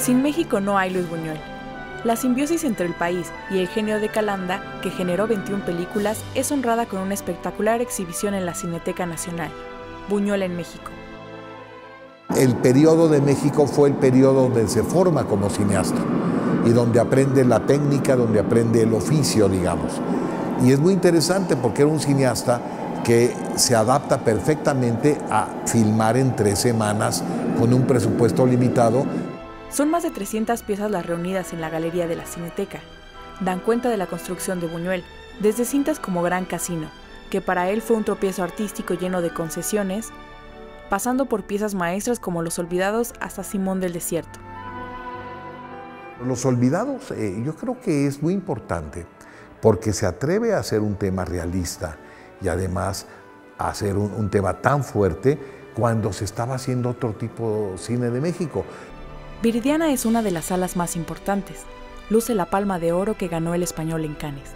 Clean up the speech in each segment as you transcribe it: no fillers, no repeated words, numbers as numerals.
Sin México no hay Luis Buñuel. La simbiosis entre el país y el genio de Calanda, que generó 21 películas, es honrada con una espectacular exhibición en la Cineteca Nacional. Buñuel en México. El periodo de México fue el periodo donde se forma como cineasta y donde aprende la técnica, donde aprende el oficio, digamos. Y es muy interesante porque era un cineasta que se adapta perfectamente a filmar en 3 semanas con un presupuesto limitado. Son más de 300 piezas las reunidas en la galería de la Cineteca. Dan cuenta de la construcción de Buñuel, desde cintas como Gran Casino, que para él fue un tropiezo artístico lleno de concesiones, pasando por piezas maestras como Los Olvidados hasta Simón del Desierto. Los Olvidados yo creo que es muy importante porque se atreve a hacer un tema realista y además a hacer un tema tan fuerte cuando se estaba haciendo otro tipo de cine de México. Viridiana es una de las salas más importantes. Luce la Palma de Oro que ganó El Español en Cannes.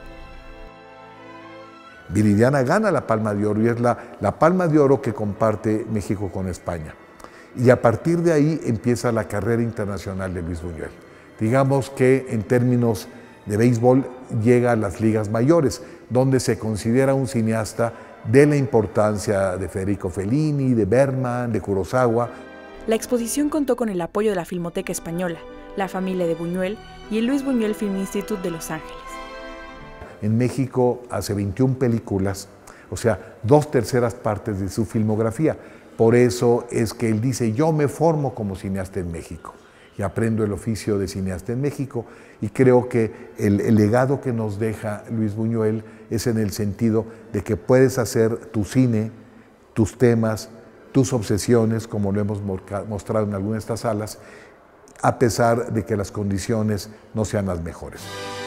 Viridiana gana la Palma de Oro y es la Palma de Oro que comparte México con España. Y a partir de ahí empieza la carrera internacional de Luis Buñuel. Digamos que en términos de béisbol llega a las ligas mayores, donde se considera un cineasta de la importancia de Federico Fellini, de Bergman, de Kurosawa. La exposición contó con el apoyo de la Filmoteca Española, la familia de Buñuel y el Luis Buñuel Film Institute de Los Ángeles. En México hace 21 películas, o sea, 2/3 partes de su filmografía. Por eso es que él dice, yo me formo como cineasta en México y aprendo el oficio de cineasta en México, y creo que el legado que nos deja Luis Buñuel es en el sentido de que puedes hacer tu cine, tus temas, tus obsesiones, como lo hemos mostrado en algunas de estas salas, a pesar de que las condiciones no sean las mejores.